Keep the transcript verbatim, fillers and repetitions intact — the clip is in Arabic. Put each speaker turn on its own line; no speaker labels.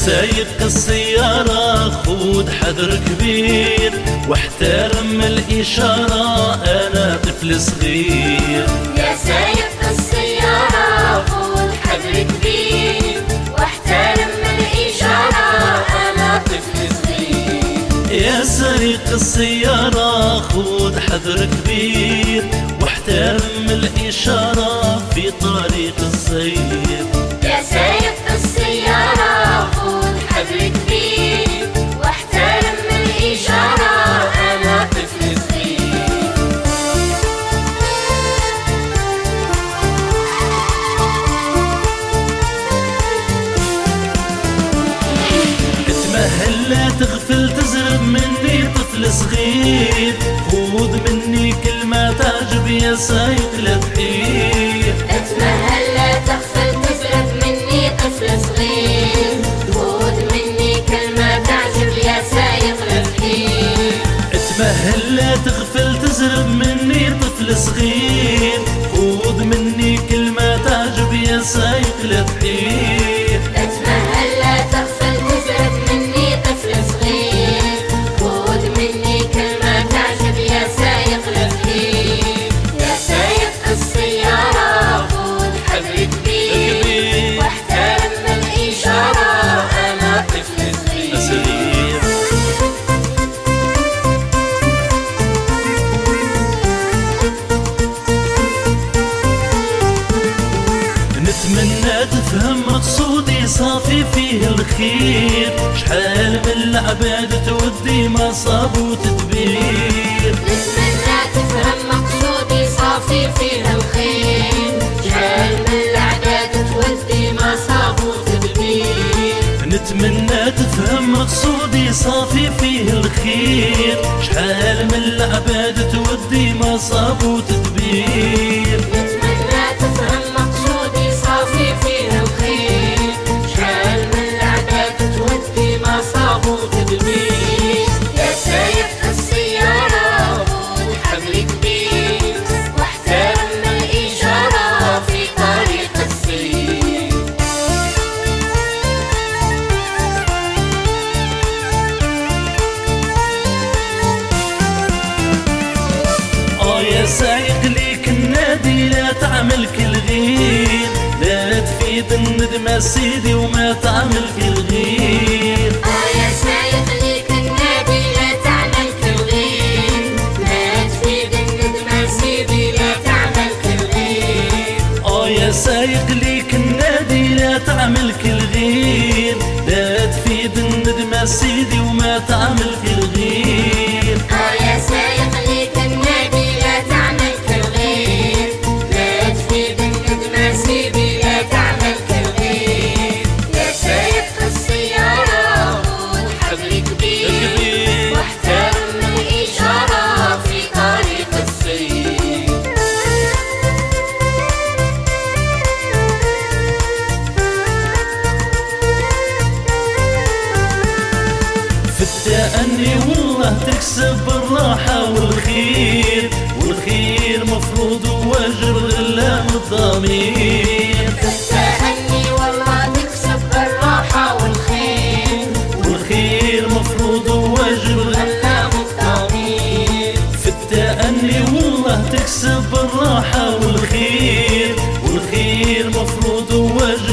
سايق السيارة خود حذر كبير واحترم الإشارة، أنا طفل صغير.
يا سايق السيارة خود حذر كبير واحترم الإشارة، أنا طفل صغير.
يا سايق السيارة خود حذر كبير واحترم الإشارة في طريق السير.
يا سايق السيارة خود حذر كبير واحترم الإشارة، أنا طفل صغير.
اتمهل لا تغفل تزرب مني طفل صغير، خذ مني كلمة تعجب يا سايق لا تحير.
اتمهل لا تغفل تزرب مني طفل صغير، خذ مني كلمة تعجب يا سايق لا تحير.
اتمهل لا تغفل تزرب مني طفل صغير، خذ مني كلمة تعجب يا سايق لا تحير.
اتمهل لا تغفل تزرب مني طفل صغير، خذ مني كلمة تعجب يا سايق لا تحير. يا سايق السيارة خذ حذر كبير واحترم الإشارة، أنا طفل صغير.
نتمنى تفهم مقصودي صافي فيه الخير، شحال من العباد تودي مصاب وتدبير.
نتمنى تفهم مقصودي صافي فيه الخير، شحال من العباد تودي مصاب وتدبير.
نتمنى تفهم مقصودي صافي فيه الخير، شحال من العباد تودي مصاب وتدبير.
نتمنى تفهم مقصودي صافي فيه الخير، شحال من العباد تودي مصاب وتدبير. يا سايق السيارة خذ حذر كبير واحترم الإشارة في طريق السير.
اه يا سايق ليك النادي لا تعمل كل غير، لا تفيد الندمة سيدي وما تعمل كل غير.
اه يا سايق ليك النادي لا تعمل كل غير، لا تفيد الندمة سيدي لا تعمل كل غير.
اه يا سايق ليك النادي لا تعمل كل غير، لا تفيد الندمة سيدي وما تعمل كل غير.
اه يا سايق ليك النادي لا تعمل كل غير، لا تفيد الندمة سيدي لا تعمل كل غير. يا سايق السيارة خذ حذر كبير واحترم الإشارة في طريق السير.
في التأني والله تكسب الراحة والخير، والخير مفروض وواجب غلام الضمير.
في التأني والله تكسب الراحة والخير،
والخير مفروض وواجب
غلام الضمير.
في التأني والله تكسب الراحة والخير، والخير مفروض وواجب